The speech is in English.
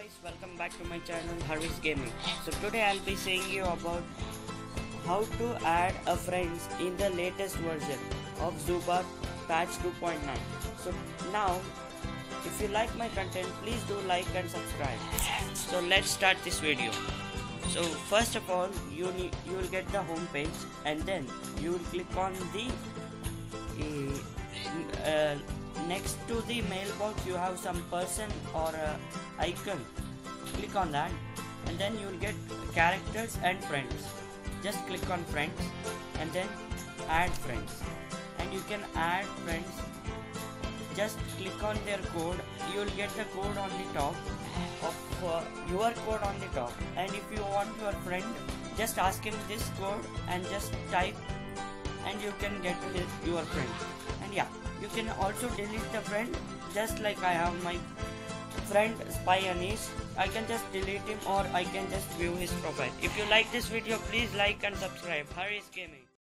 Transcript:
guys, welcome back to my channel Harvey's Gaming. So today I'll be saying you about how to add a friends in the latest version of Zooba patch 2.9. So now if you like my content, please do like and subscribe. So let's start this video. So first of all, you will get the home page, and then you will click on the next to the mailbox. You have some person or icon. Click on that, and then you will get characters and friends. Just click on friends and then add friends, and you can add friends. Just click on their code. You will get the code on the top of your code on the top, and if you want your friend, just ask him this code and just type, and you can get your friend. And yeah, you can also delete the friend, just like I have my friend Spy Anish. I can just delete him, or I can just view his profile. If you like this video, please like and subscribe. Harvey's Gaming.